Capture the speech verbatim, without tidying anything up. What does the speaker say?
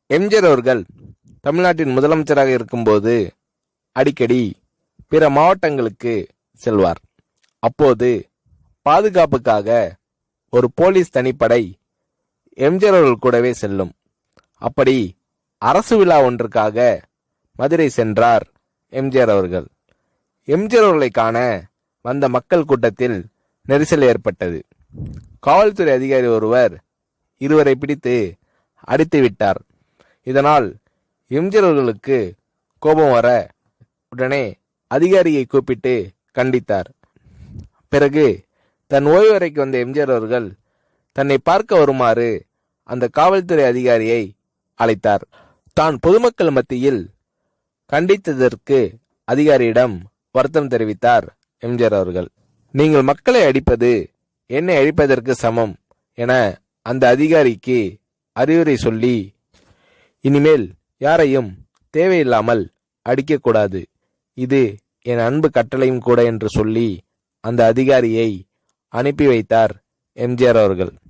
எம்ஜிஆர் அவர்கள் தமிழ்நாட்டின் முதலமைச்சராக இருக்கும்போது அடிக்கடி பிற மாவட்டங்களுக்கு செல்வார். அப்போது பாதுகாப்புக்காக ஒரு போலீஸ் தனிப்படை எம்ஜிஆர் அவர்கள் கூடவே செல்லும். அப்படி அரசு விழா ஒன்றுக்காக மதுரை சென்றார் எம்ஜிஆர் அவர்கள். எம்ஜிஆர் அவர்களை காண வந்த மக்கள் கூட்டத்தில் நெரிசல் ஏற்பட்டது. காவல்துறை அதிகாரி ஒருவர் இருவரை பிடித்து அடித்து விட்டார். இதனால் எம்ஜிஆர் அவர்களுக்கு கோபம் வர உடனே அதிகாரியை கூப்பிட்டு கண்டித்தார். பிறகு தன் ஓய்வறைக்கு வந்த எம்ஜிஆர் அவர்கள் தன்னை பார்க்க வருமாறு அந்த காவல்துறை அதிகாரியை அழைத்தார். தான் பொதுமக்கள் மத்தியில் கண்டித்ததற்கு அதிகாரியிடம் வருத்தம் தெரிவித்தார் எம்ஜிஆர் அவர்கள். நீங்கள் மக்களை அடிப்பது என்னை அழிப்பதற்கு சமம் என அந்த அதிகாரிக்கு அறிவுரை சொல்லி, இனிமேல் யாரையும் தேவையில்லாமல் அடிக்கக்கூடாது, இது என் அன்பு கட்டளையும் கூட என்று சொல்லி அந்த அதிகாரியை அனுப்பி வைத்தார் எம்ஜிஆர் அவர்கள்.